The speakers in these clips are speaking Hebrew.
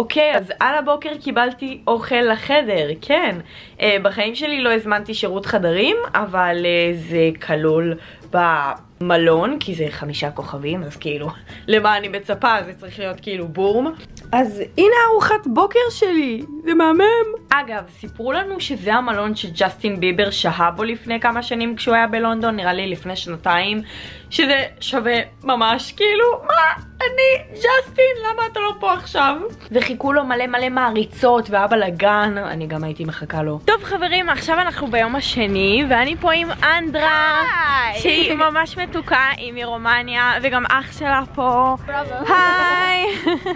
אוקיי, אז על הבוקר קיבלתי אוכל לחדר, כן. בחיים שלי לא הזמנתי שירות חדרים, אבל זה כלול במלון, כי זה 5 כוכבים, אז כאילו, למה אני מצפה? זה צריך להיות כאילו בום. אז הנה ארוחת בוקר שלי, זה מהמם. אגב, סיפרו לנו שזה המלון שג'סטין ביבר שהה בו לפני כמה שנים כשהוא היה בלונדון, נראה לי לפני 2 שזה שווה ממש כאילו, מה? אני ג'סטין, למה אתה לא פה עכשיו? וחיכו לו מלא מעריצות ואבא לגן, אני גם הייתי מחכה לו. טוב חברים, עכשיו אנחנו ביום השני, ואני פה עם אנדרה, שהיא ממש מתוקה, היא מרומניה, וגם אח שלה פה. היי!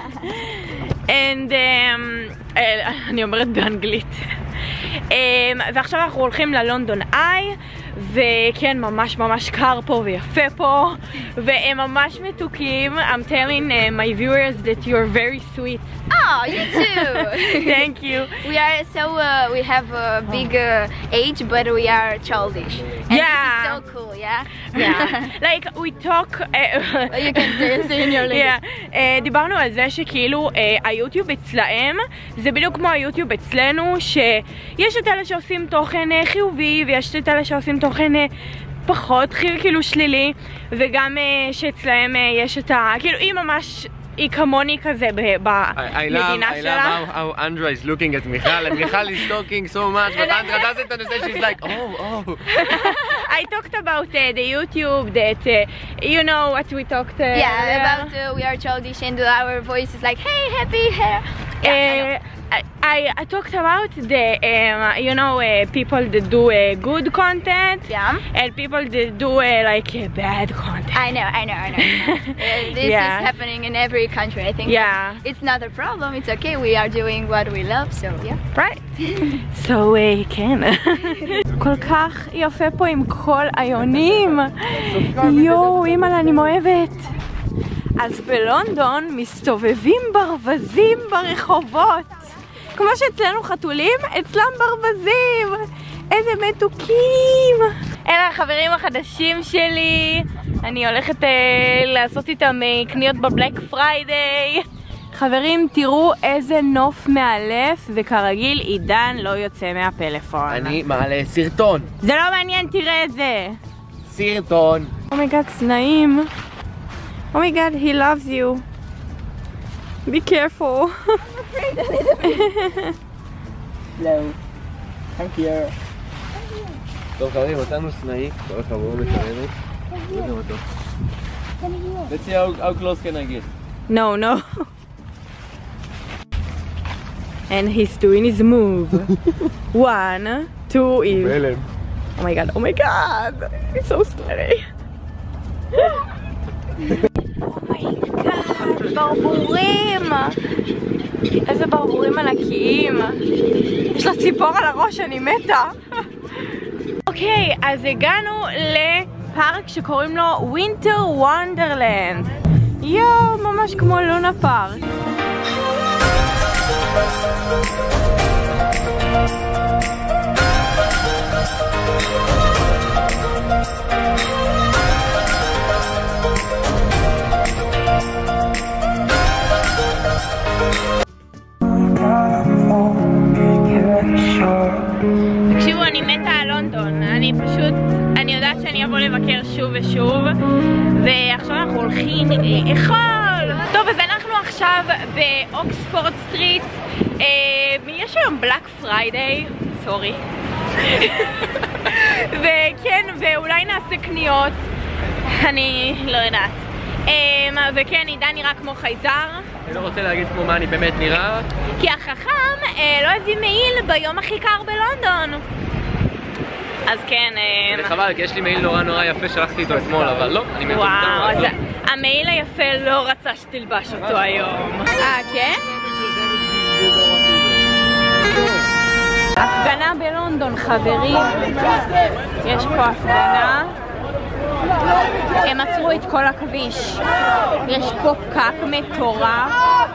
אני אומרת באנגלית. ועכשיו אנחנו הולכים ללונדון איי, וכן, ממש קר פה ויפה פה, והם ממש מתוקים. I'm telling my viewers that you're very sweet. Oh, you too. Thank you. We have a big age, but we are childish. And Yeah. this is so cool, yeah? Yeah. Like we talk. You can say in your language. Yeah. דיברנו על זה שכאילו היוטיוב אצלהם זה בדיוק כמו היוטיוב אצלנו, שיש את אלה שעושים תוכן חיובי ויש את אלה שעושים תוכן פחות כאילו שלילי, וגם שאצלהם יש את ה... כאילו היא ממש... היא כמוני כזה במדינה שלה. I love how Andra is looking at Michal, and Michal is talking so much, but Andra doesn't understand. She's like, oh. I talked about the YouTube, that you know what we talked Yeah, about we are childish and our voice is like, hey, happy hair. Yeah, I talked about the you know people that do good content, Yeah. and people that do like bad content. I know. This Yeah. is happening in every country, I think. Yeah. It's not a problem, it's okay, we are doing what we love, so yeah. Right. So כן. כל כך יפה פה עם כל היונים. יואו, אימא'לה, אני מאוהבת. אז בלונדון מסתובבים ברווזים ברחובות. כמו שאצלנו חתולים, אצלם ברווזים. איזה מתוקים. אלה החברים החדשים שלי. אני הולכת לעשות איתם קניות בבלק פריידיי. חברים, תראו איזה נוף מאלף, וכרגיל עידן לא יוצא מהפלאפון. אני מעלה סרטון. זה לא מעניין, תראה את זה. סרטון. אומייגאד, צנעים. אומייגאד, he loves you. Be careful. Hello. Thank you. טוב חברים, אותנו סנאי, כל החבורה מקרבת. Let's see how close can I get. No. And he's doing his move. 1, 2, בהלם. Oh my god, it's so scary. Oh my god, ברבורים. איזה ברבורים ענקיים. יש לה ציפור על הראש, אני מתה. אוקיי, אז הגענו לפארק שקוראים לו Winter Wonderland. יואו, ממש כמו לונה פארק. תקשיבו, אני מתה על לונדון, אני יודעת שאני אבוא לבקר שוב ושוב, ועכשיו אנחנו הולכים לאכול. טוב, אז אנחנו עכשיו באוקספורד סטריט, יש היום בלק פריידיי, סורי. וכן, ואולי נעשה קניות, אני לא יודעת. וכן, עידן נראה כמו חייזר. אני לא רוצה להגיד כמו מה אני באמת נראה. כי החכם לא הביא מעיל ביום הכי קר בלונדון. אז כן. זה חבל, כי יש לי מעיל נורא יפה שלחתי איתו אתמול, אבל לא, אני מטומטם. וואו, אז המעיל היפה לא רצה שתלבש אותו היום. כן? הפגנה בלונדון, חברים. יש פה הפגנה. הם עצרו את כל הכביש. יש פה פקק מטורף.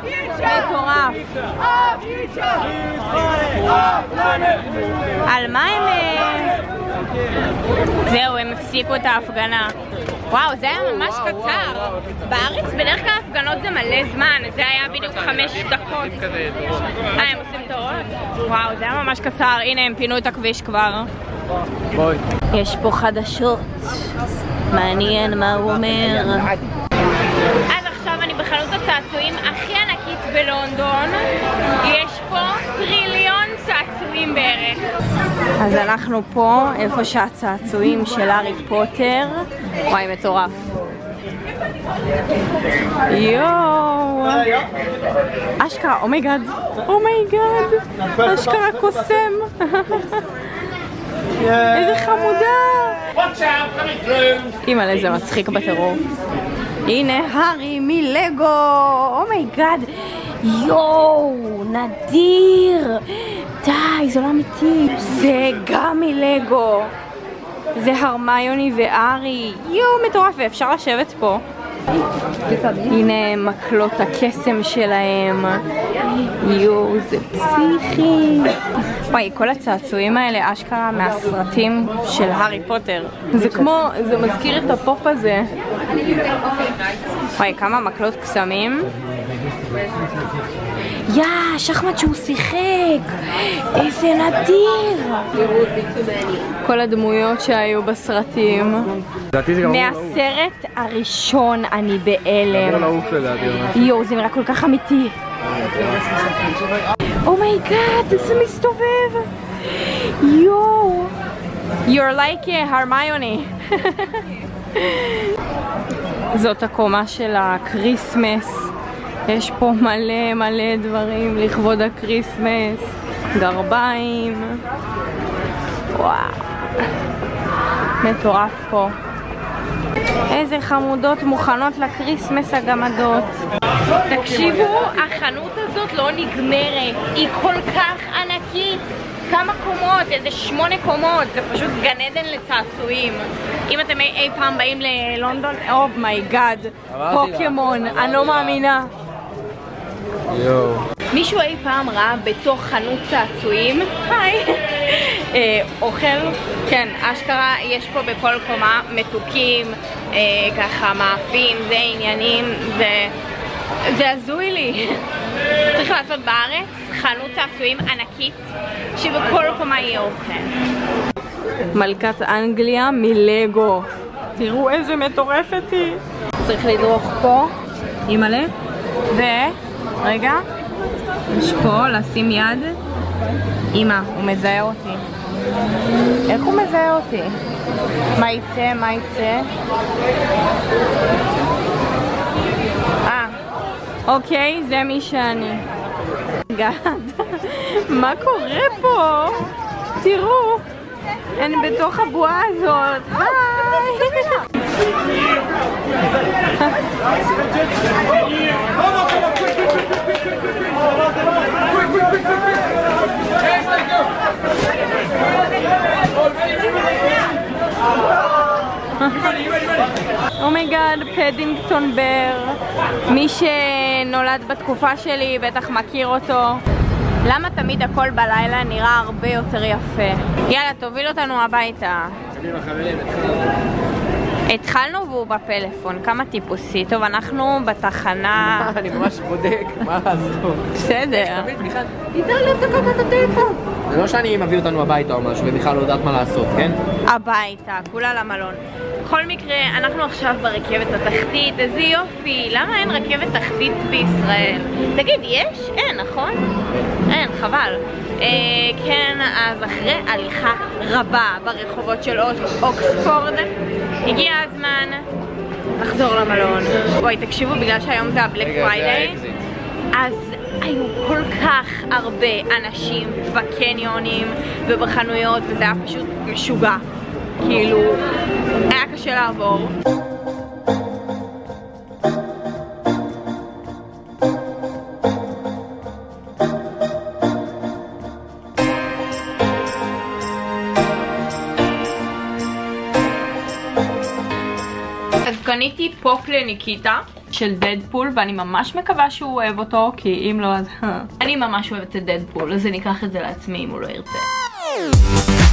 על מה הם... זהו, הם הפסיקו את ההפגנה. וואו, זה היה ממש קצר. בארץ בדרך כלל הפגנות בחנות זה מלא זמן, זה היה בדיוק 5 דקות. הם עושים תורות? וואו, זה היה ממש קצר. הנה, הם פינו את הכביש כבר. בואי. יש פה חדשות. מעניין מה הוא אומר. אז עכשיו אני בחנות הצעצועים הכי ענקית בלונדון. יש פה 1,000,000,000 צעצועים בערך. אז אנחנו פה, איפה שהצעצועים של הארי פוטר. וואי, מטורף. יואו. אשכרה, אומייגאד. אומייגאד. אשכרה קוסם. איזה חמודה. אימא'לה, זה מצחיק בטרור. הנה הארי מלגו. אומייגאד. יואו, נדיר. די, זה לא אמיתי. זה גם מלגו. זה הרמיוני והארי. יואו, מטורף, ואפשר לשבת פה. הנה מקלות הקסם שלהם. יואו, זה פסיכי. וואי, כל הצעצועים האלה אשכרה מהסרטים של הארי פוטר. זה כמו, זה מזכיר את הפופ הזה. וואי, כמה מקלות קסמים. שחמט שהוא שיחק. איזה נדיר. כל הדמויות שהיו בסרטים. מהסרט הראשון אני בהלם. יואו, זה נראה כל כך אמיתי. אומייגאד, זה מסתובב. יואו. You're like Hermione. זאת הקומה של הקריסמס. יש פה מלא מלא דברים לכבוד הקריסמס. גרביים. וואו. מטורף פה. איזה חמודות מוכנות לקריסמס הגמדות. תקשיבו, החנות הזאת לא נגמרת. היא כל כך ענקית. כמה קומות? איזה 8 קומות. זה פשוט גן עדן לצעצועים. אם אתם אי פעם באים ללונדון, אומייגאד, פוקימון, אני לא מאמינה. מישהו אי פעם ראה בתוך חנות צעצועים, היי, אוכל? כן, אשכרה יש פה בכל קומה מתוקים, ככה מאפים, זה עניינים, זה הזוי לי. צריך לעשות בארץ חנות צעצועים ענקית שבכל קומה יהיה אוכל. מלכת אנגליה מלגו. תראו איזה מטורפת היא. צריך לדרוך פה, אימא'לה, רגע, יש פה לשים יד. אמא, הוא מזהה אותי. איך הוא מזהה אותי? מה יצא? מה יצא? אוקיי, זה מי שאני. גד, מה קורה פה? תראו, אני בתוך הבועה הזאת. היי! אומייגאד, פדינגטון בר. מי שנולד בתקופה שלי בטח מכיר אותו. למה תמיד הכל בלילה נראה הרבה יותר יפה? יאללה, תוביל אותנו הביתה. התחלנו והוא בפלאפון, כמה טיפוסי. טוב, אנחנו בתחנה. אני ממש בודק, מה לעשות? בסדר. זה לא שאני מביא אותנו הביתה או משהו ובכלל לא יודעת מה לעשות, כן? הביתה, כולה למלון. בכל מקרה, אנחנו עכשיו ברכבת התחתית, איזה יופי. למה אין רכבת תחתית בישראל? תגיד, יש? אין, נכון? אין, חבל. כן, אז אחרי הליכה רבה ברחובות של אוקספורד, הגיע הזמן לחזור למלון. בואי, תקשיבו, בגלל שהיום זה הבלק פריידיי, אז היו כל כך הרבה אנשים בקניונים ובחנויות, וזה היה פשוט משוגע. כאילו, היה קשה לעבור. אז קניתי פופ לניקיטה של דדפול, ואני ממש מקווה שהוא אוהב אותו, כי אם לא אז אני ממש אוהבת את דדפול, אז אני אקח את זה לעצמי אם הוא לא ירצה.